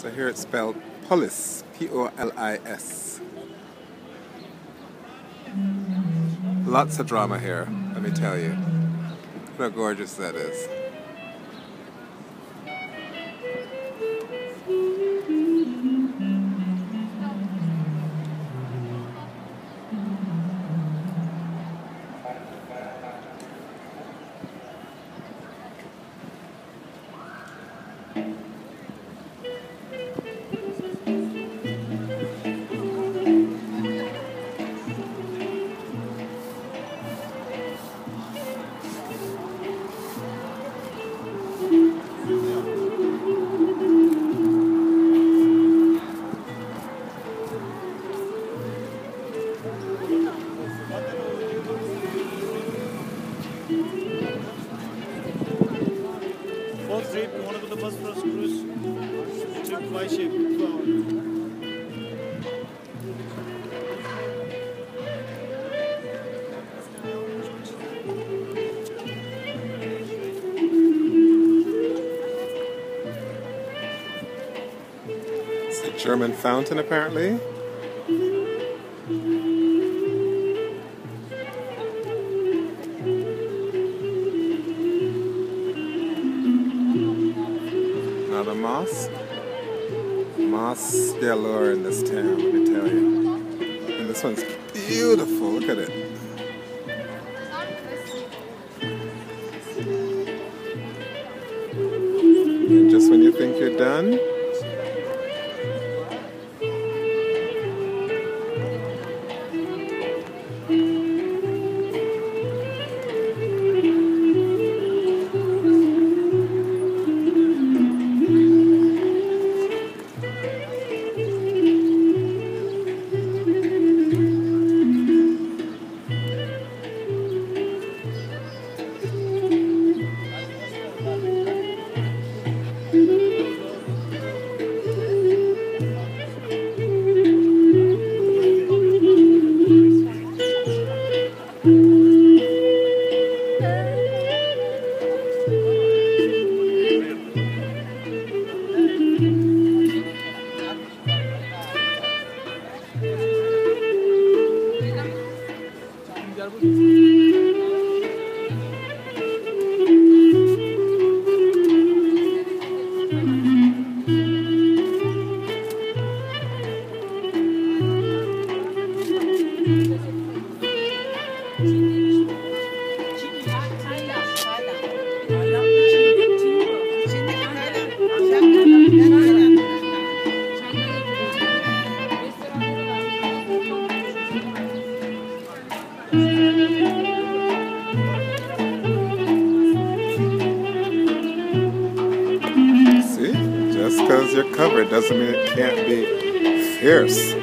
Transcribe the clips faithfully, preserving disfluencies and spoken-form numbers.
So here it's spelled Polis, P O L I S. Lots of drama here, let me tell you. Look how gorgeous that is. Fourth trip, one of the bus cross cruise, trip by ship, two hours. It's a German fountain, apparently. Another mosque. Mosques galore in this town, let me tell you. And this one's beautiful, look at it. And just when you think you're done, just because you're covered doesn't mean it can't be fierce.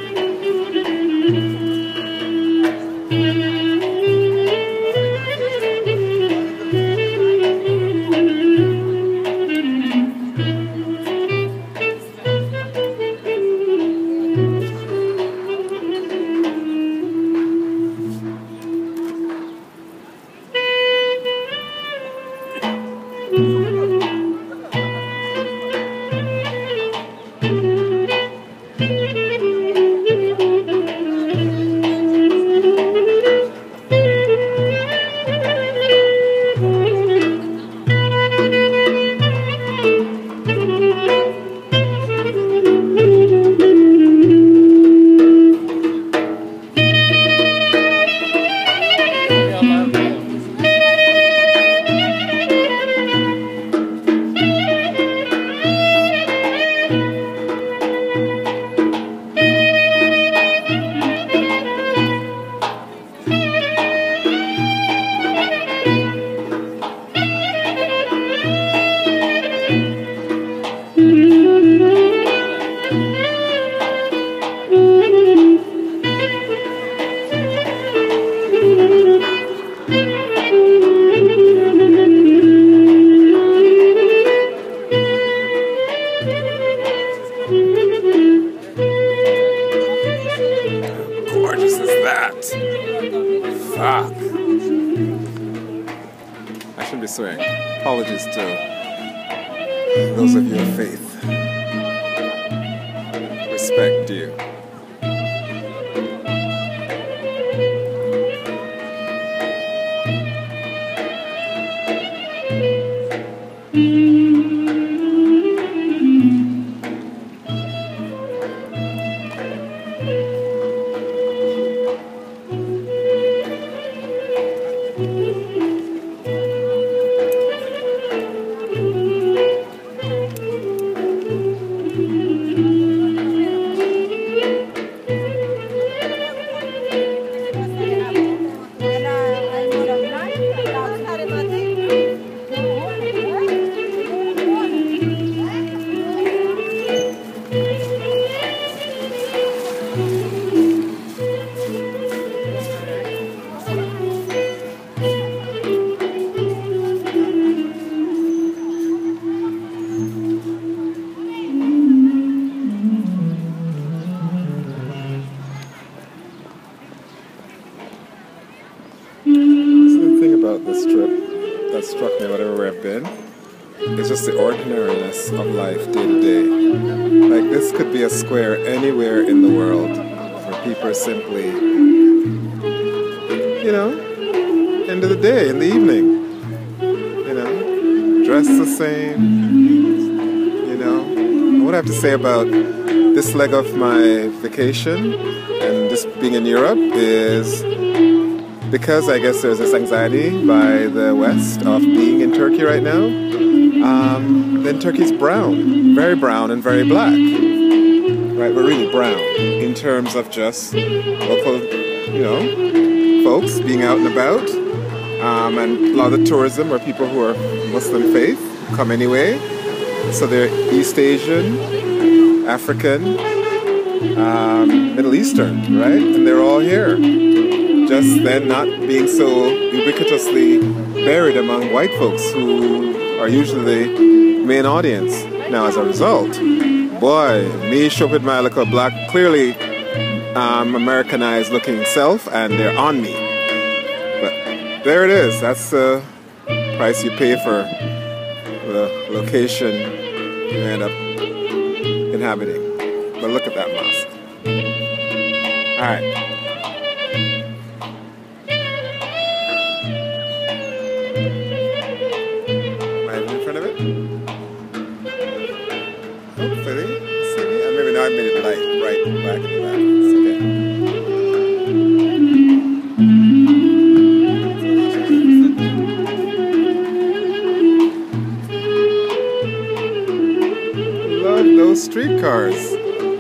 Fuck. I shouldn't be swearing. Apologies to those of you of faith. respect you. This trip that struck me, whatever I've been, it's just the ordinariness of life day to day. Like, this could be a square anywhere in the world where people are simply, you know, end of the day, in the evening, you know, dressed the same, you know. And what I have to say about this leg of my vacation and this being in Europe is, because I guess there's this anxiety by the West of being in Turkey right now, um, then Turkey's brown, very brown and very black, right? But really brown in terms of just local, you know, folks being out and about, um, and a lot of the tourism where people who are Muslim faith come anyway. So they're East Asian, African, um, Middle Eastern, right? And they're all here. Just then not being so ubiquitously buried among white folks who are usually the main audience. Now, as a result, boy, me show up with my little black, clearly um, Americanized looking self, and they're on me. But there it is. That's the price you pay for the location you end up inhabiting. But look at that mosque. All right. Hopefully, see me? And maybe now I made it light, right back in the back. It's okay. Love those streetcars.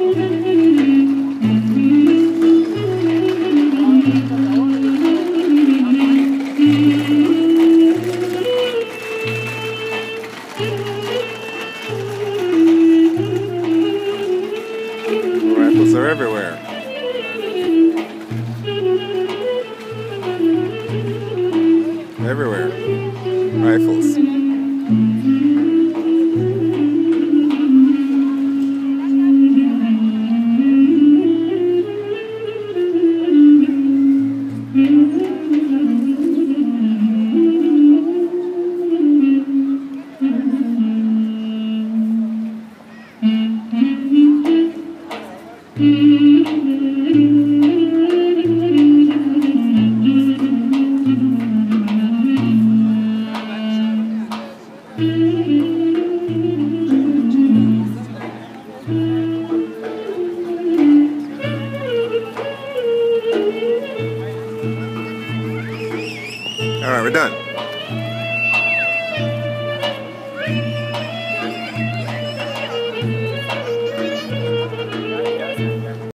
Rifles are everywhere. Everywhere. Rifles. All right, we're done.